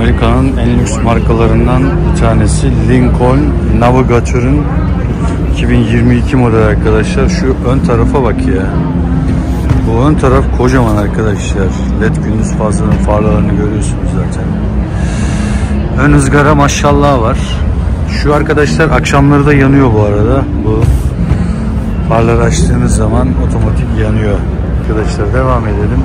Amerika'nın en lüks markalarından bir tanesi Lincoln Navigator'ın 2022 model arkadaşlar. Şu ön tarafa bak ya. Bu ön taraf kocaman arkadaşlar. LED gündüz farlarını görüyorsunuz zaten. Ön ızgara maşallah var. Şu arkadaşlar akşamları da yanıyor bu arada. Bu farları açtığınız zaman otomatik yanıyor. Arkadaşlar devam edelim.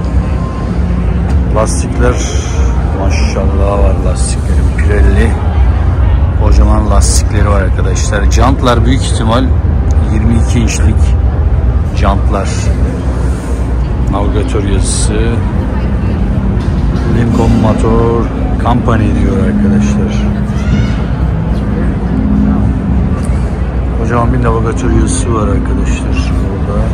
Lastikler maşallah var, lastiklerin Pirelli kocaman lastikleri var arkadaşlar. Jantlar büyük ihtimal 22 inçlik jantlar. Navigatör yazısı Lincoln Motor Company diyor arkadaşlar. Kocaman bir navigatör yazısı var arkadaşlar burada.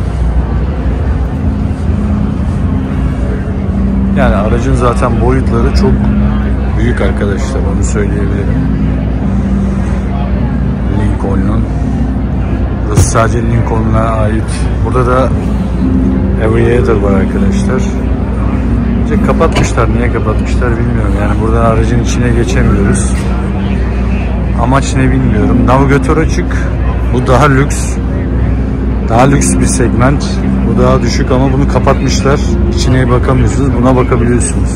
Yani aracın zaten boyutları çok büyük arkadaşlar, onu söyleyebilirim. Lincoln'un. Burası sadece Lincoln'a ait. Burada da Aviator var arkadaşlar. Kapatmışlar. Niye kapatmışlar bilmiyorum. Yani buradan aracın içine geçemiyoruz. Amaç ne bilmiyorum. Navigatör açık. Bu daha lüks. Daha lüks bir segment. Bu daha düşük ama bunu kapatmışlar. İçine bakamıyorsunuz. Buna bakabiliyorsunuz.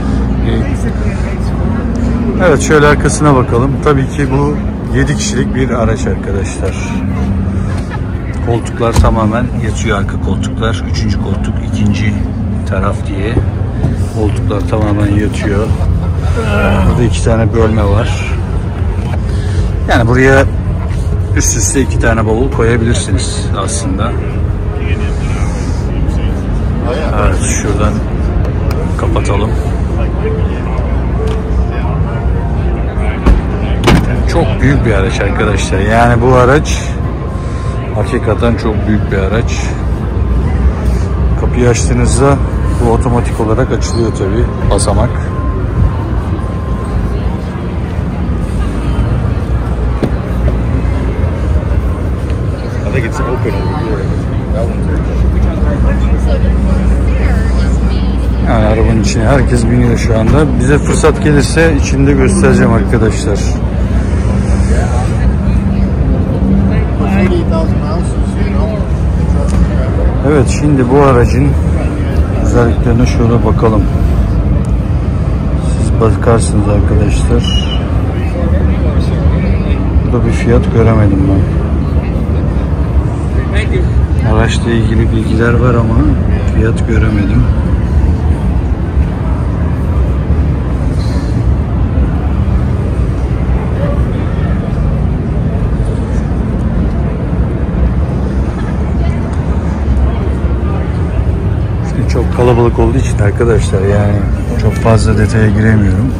Evet, şöyle arkasına bakalım. Tabii ki bu 7 kişilik bir araç arkadaşlar. Koltuklar tamamen yatıyor, arka koltuklar. 3. koltuk, 2. taraf diye. Koltuklar tamamen yatıyor. Burada 2 tane bölme var. Yani buraya üst üste 2 tane bavul koyabilirsiniz aslında. Evet, şuradan kapatalım. Çok büyük bir araç arkadaşlar. Yani bu araç hakikaten çok büyük bir araç. Kapıyı açtığınızda bu otomatik olarak açılıyor tabi. Basamak. Yani arabanın içine herkes biniyor şu anda. Bize fırsat gelirse içinde göstereceğim arkadaşlar. Evet, şimdi bu aracın özelliklerine şöyle bakalım. Siz bakarsınız arkadaşlar. Burada bir fiyat göremedim ben. Araçla ilgili bilgiler var ama fiyat göremedim. Çok kalabalık olduğu için arkadaşlar yani çok fazla detaya giremiyorum.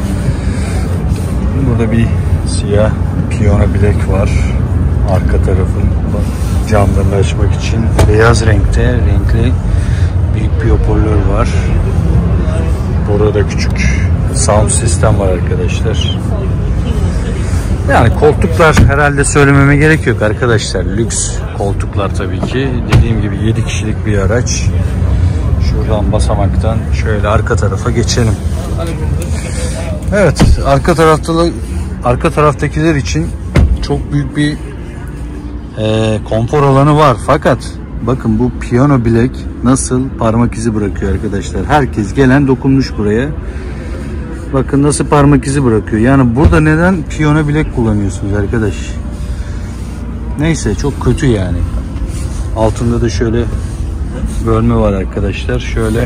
Burada bir siyah piyano bilek var. Arka tarafın camlarını açmak için beyaz renkli büyük bir hoparlör var. Burada da küçük sound sistem var arkadaşlar. Yani koltuklar herhalde söylememe gerek yok arkadaşlar. Lüks koltuklar tabii ki. Dediğim gibi 7 kişilik bir araç. Şuradan basamaktan şöyle arka tarafa geçelim. Evet, arka taraftakiler için çok büyük bir konfor alanı var. Fakat bakın bu piyano bilek nasıl parmak izi bırakıyor arkadaşlar. Herkes gelen dokunmuş buraya. Bakın nasıl parmak izi bırakıyor. Yani burada neden piyano bilek kullanıyorsunuz arkadaş? Neyse, çok kötü yani. Altında da şöyle bölme var arkadaşlar. Şöyle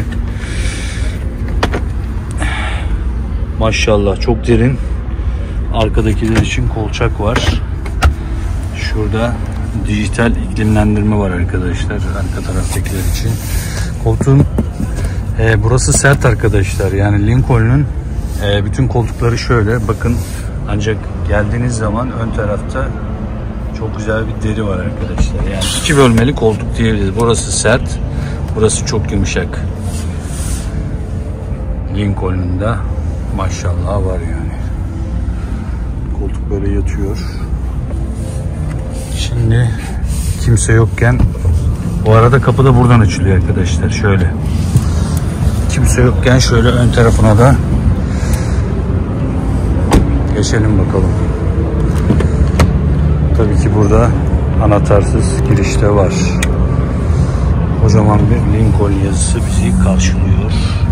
maşallah çok derin. Arkadakiler için kolçak var. Şurada dijital iklimlendirme var arkadaşlar. Arka taraftakiler için. Koltuğun burası sert arkadaşlar. Yani Lincoln'un bütün koltukları şöyle. Bakın, ancak geldiğiniz zaman ön tarafta çok güzel bir deri var arkadaşlar. Yani 2 bölmeli koltuk diyebiliriz. Burası sert. Burası çok yumuşak. Lincoln'un da maşallah var yani. Koltuk böyle yatıyor. Şimdi kimse yokken, bu arada kapı da buradan açılıyor arkadaşlar. Şöyle. Kimse yokken şöyle ön tarafına da Geçelim bakalım. Tabii ki burada anahtarsız girişte var. Kocaman bir Lincoln yazısı bizi karşılıyor.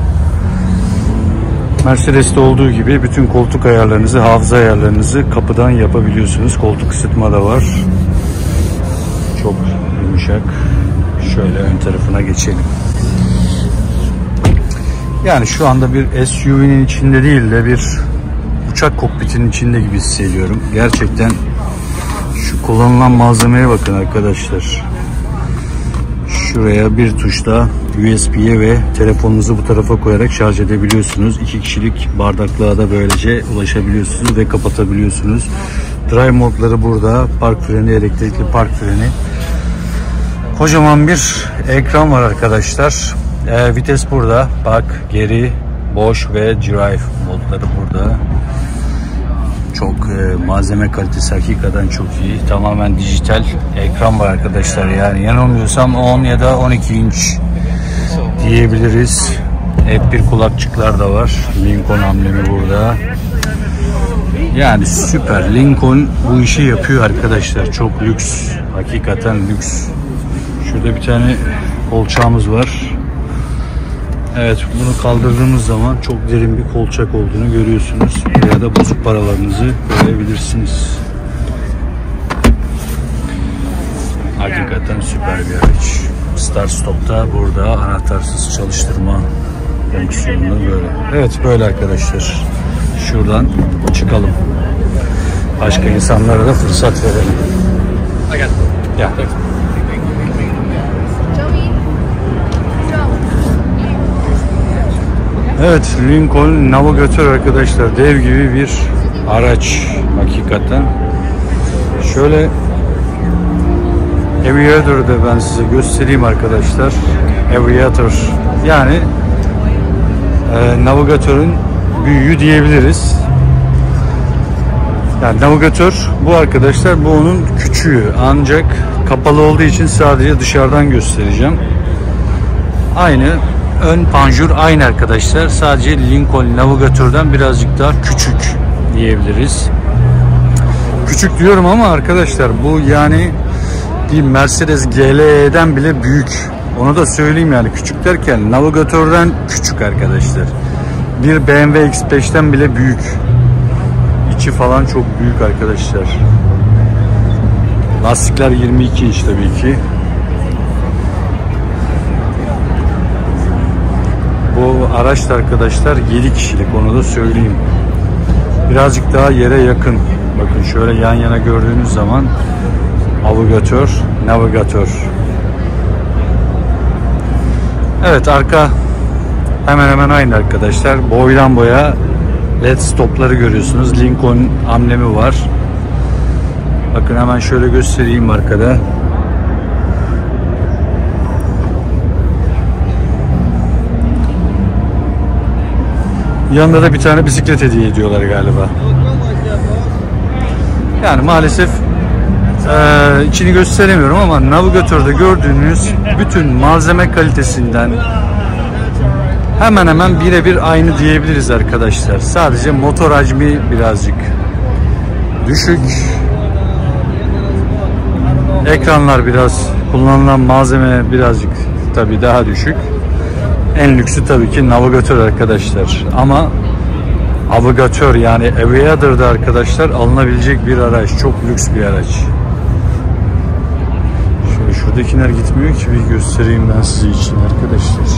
Mercedes'te olduğu gibi bütün koltuk ayarlarınızı, hafıza ayarlarınızı kapıdan yapabiliyorsunuz. Koltuk ısıtma da var. Çok yumuşak. Şöyle ön tarafına geçelim. Yani şu anda bir SUV'nin içinde değil de bir uçak kokpitinin içinde gibi hissediyorum. Gerçekten şu kullanılan malzemeye bakın arkadaşlar. Şuraya bir tuşla USB'ye ve telefonunuzu bu tarafa koyarak şarj edebiliyorsunuz. 2 kişilik bardaklığa da böylece ulaşabiliyorsunuz ve kapatabiliyorsunuz. Drive modları burada. Park freni, elektrikli park freni. Kocaman bir ekran var arkadaşlar. Vites burada. Park, geri, boş ve drive modları burada. Çok malzeme kalitesi hakikaten çok iyi. Tamamen dijital ekran var arkadaşlar. Yani yanılmıyorsam 10 ya da 12 inç diyebiliriz. Hep bir kulakçıklar da var. Lincoln amblemi burada. Yani süper. Lincoln bu işi yapıyor arkadaşlar. Çok lüks. Hakikaten lüks. Şurada bir tane kolçağımız var. Evet, bunu kaldırdığımız zaman çok derin bir kolçak olduğunu görüyorsunuz. Ya da bozuk paralarınızı koyabilirsiniz. Hakikaten süper bir araç. Start stop'ta burada anahtarsız çalıştırma fonksiyonunu böyle. Evet, böyle arkadaşlar. Şuradan çıkalım. Başka insanlara da fırsat verelim. Ya. Evet, Lincoln Navigator arkadaşlar, dev gibi bir araç hakikaten. Şöyle Aviator'ı da ben size göstereyim arkadaşlar. Aviator yani Navigator'un büyüğü diyebiliriz. Yani Navigator bu arkadaşlar, bu onun küçüğü, ancak kapalı olduğu için sadece dışarıdan göstereceğim. Aynı. Ön panjur aynı arkadaşlar. Sadece Lincoln Navigator'dan birazcık daha küçük diyebiliriz. Küçük diyorum ama arkadaşlar bu yani bir Mercedes GLE'den bile büyük. Onu da söyleyeyim, yani küçük derken Navigator'dan küçük arkadaşlar. Bir BMW X5'ten bile büyük. İçi falan çok büyük arkadaşlar. Lastikler 22 inç tabii ki. Bu araç da arkadaşlar 7 kişilik, onu da söyleyeyim. Birazcık daha yere yakın. Bakın şöyle yan yana gördüğünüz zaman Navigator. Evet, arka hemen hemen aynı arkadaşlar. Boydan boya LED stopları görüyorsunuz. Lincoln amblemi var. Bakın hemen şöyle göstereyim arkada. Yanında da bir tane bisiklet hediye ediyorlar galiba. Yani maalesef içini gösteremiyorum ama Navigator'da gördüğünüz bütün malzeme kalitesinden hemen hemen birebir aynı diyebiliriz arkadaşlar. Sadece motor hacmi birazcık düşük. Ekranlar biraz, kullanılan malzeme birazcık tabii daha düşük. En lüksü tabii ki Navigator arkadaşlar. Ama Navigator yani Aviator'da arkadaşlar alınabilecek bir araç. Çok lüks bir araç. Şöyle şuradakiler gitmiyor ki, bir göstereyim ben size için arkadaşlar.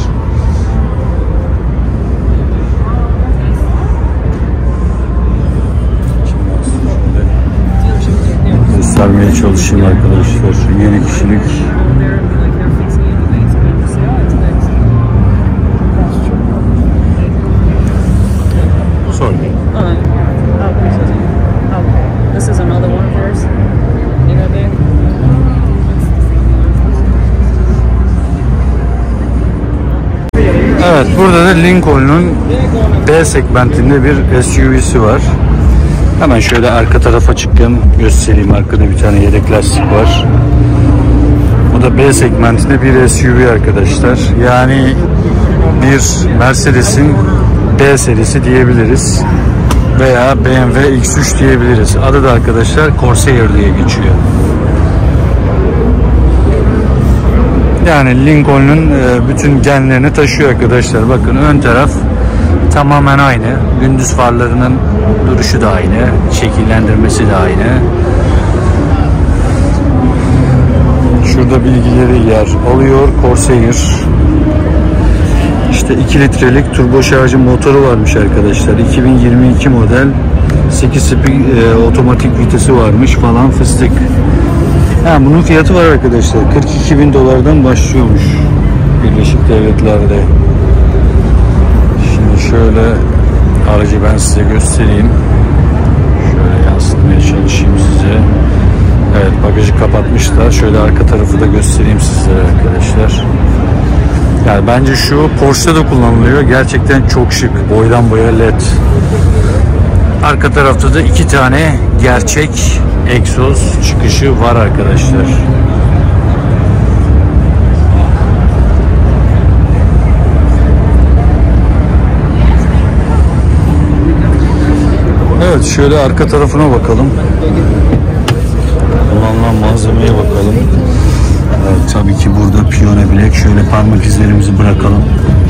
Göstermeye çalışayım arkadaşlar. 7 kişilik. Evet, burada da Lincoln'un B segmentinde bir SUV'si var. Hemen şöyle arka tarafa çıkayım, göstereyim. Arkada bir tane yedek lastik var. Bu da B segmentinde bir SUV arkadaşlar. Yani bir Mercedes'in B serisi diyebiliriz. veya BMW X3 diyebiliriz. Adı da arkadaşlar Corsair diye geçiyor. Yani Lincoln'un bütün genlerini taşıyor arkadaşlar. Bakın ön taraf tamamen aynı. Gündüz farlarının duruşu da aynı. Şekillendirmesi de aynı. Şurada bilgileri yer alıyor. Corsair. İşte 2 litrelik turbo şarjı motoru varmış arkadaşlar. 2022 model. 8 speed otomatik vitesi varmış falan fıstık. Ha, bunun fiyatı var arkadaşlar. 42.000 dolardan başlıyormuş Birleşik Devletler'de. Şimdi şöyle aracı ben size göstereyim. Şöyle yansıtmaya çalışayım size. Evet, bagajı kapatmışlar. Şöyle arka tarafı da göstereyim sizlere arkadaşlar. Yani bence şu Porsche'da da kullanılıyor. Gerçekten çok şık. Boydan boya led. Arka tarafta da 2 tane gerçek egzoz çıkışı var arkadaşlar. Evet, şöyle arka tarafına bakalım. Kullanılan malzemeye bakalım. Evet, tabii ki burada piyano bilek. Şöyle parmak izlerimizi bırakalım.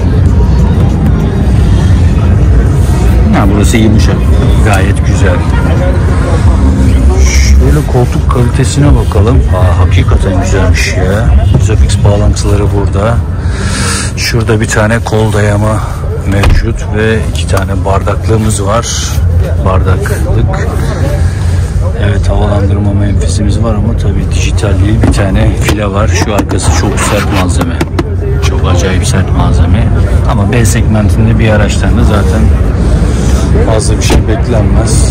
Ha, burası yumuşak. Gayet güzel. Şöyle koltuk kalitesine bakalım. Hakikaten güzelmiş ya. Isofix bağlantıları burada. Şurada bir tane kol dayama mevcut ve 2 tane bardaklığımız var. Bardaklık. Evet, havalandırma menfezimiz var ama tabii dijital değil. Bir tane file var. Şu arkası çok sert malzeme. Çok acayip sert malzeme. Ama B segmentinde bir araçtan da zaten fazla bir şey beklenmez.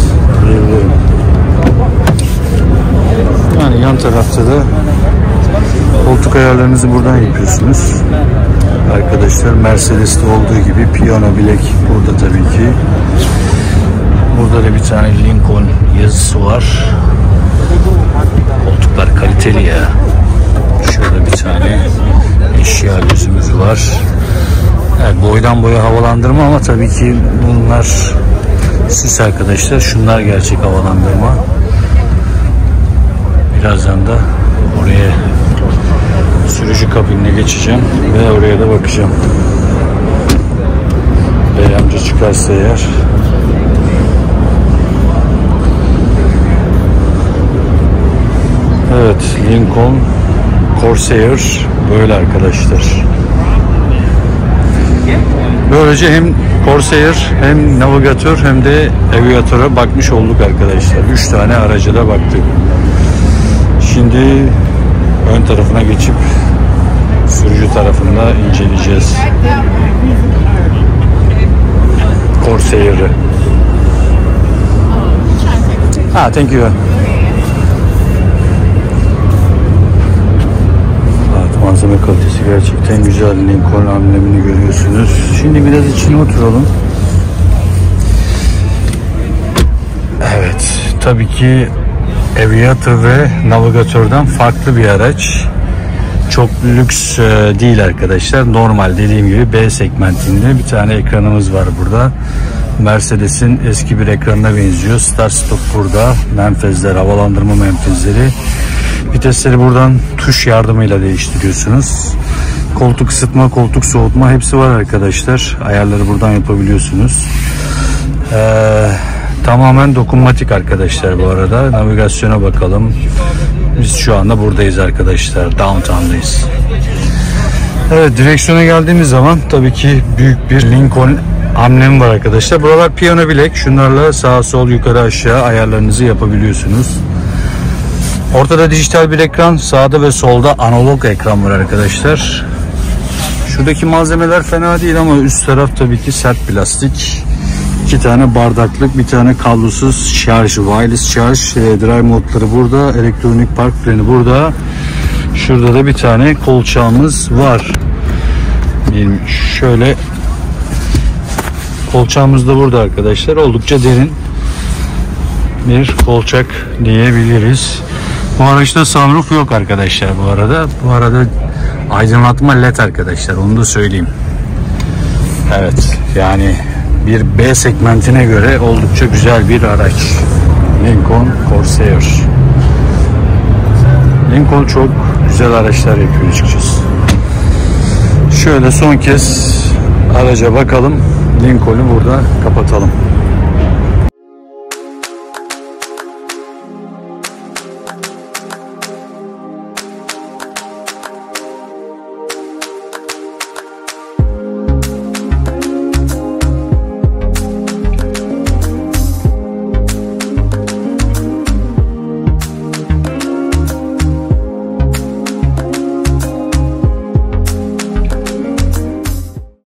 Yani yan tarafta da koltuk ayarlarınızı buradan yapıyorsunuz. Arkadaşlar Mercedes'te olduğu gibi piyano bilek burada tabii ki. Burada da bir tane Lincoln yazısı var. Koltuklar kaliteli ya. Şurada bir tane eşya gözümüz var. Evet, boydan boya havalandırma ama tabii ki bunlar süs arkadaşlar. Şunlar gerçek havalandırma. Birazdan da oraya sürücü kabinine geçeceğim ve oraya da bakacağım. Bey amca çıkarsa eğer. Evet, Lincoln Corsair böyle arkadaşlar. Böylece hem Corsair hem navigatör hem de aviatöre bakmış olduk arkadaşlar. 3 tane araca da baktık. Şimdi ön tarafına geçip sürücü tarafında inceleyeceğiz Corsair'i. Thank you. Malzeme kalitesi gerçekten güzel. Lincoln amblemini görüyorsunuz. Şimdi biraz içine oturalım. Evet, tabii ki Aviator ve navigatörden farklı bir araç. Çok lüks değil arkadaşlar. Normal, dediğim gibi B segmentinde bir tane ekranımız var burada. Mercedes'in eski bir ekranına benziyor. Start stop burada. Menfezler, havalandırma menfezleri. Vitesleri buradan tuş yardımıyla değiştiriyorsunuz. Koltuk ısıtma, koltuk soğutma hepsi var arkadaşlar. Ayarları buradan yapabiliyorsunuz. Tamamen dokunmatik arkadaşlar bu arada. Navigasyona bakalım. Biz şu anda buradayız arkadaşlar. Downtown'dayız. Evet, direksiyona geldiğimiz zaman tabii ki büyük bir Lincoln amblemi var arkadaşlar. Buralar piyano bilek. Şunlarla sağ sol yukarı aşağı ayarlarınızı yapabiliyorsunuz. Ortada dijital bir ekran, sağda ve solda analog ekran var arkadaşlar. Şuradaki malzemeler fena değil ama üst taraf tabii ki sert plastik. 2 tane bardaklık, bir tane kablosuz şarj, wireless şarj, drive modları burada, elektronik park freni burada. Şurada da bir tane kolçağımız var. Şöyle kolçağımız da burada arkadaşlar. Oldukça derin bir kolçak diyebiliriz. Bu araçta sunroof yok arkadaşlar bu arada. Bu arada aydınlatma led arkadaşlar, onu da söyleyeyim. Evet, yani bir B segmentine göre oldukça güzel bir araç. Lincoln Corsair. Lincoln çok güzel araçlar yapıyor açıkçası. Şöyle son kez araca bakalım. Lincoln'u burada kapatalım.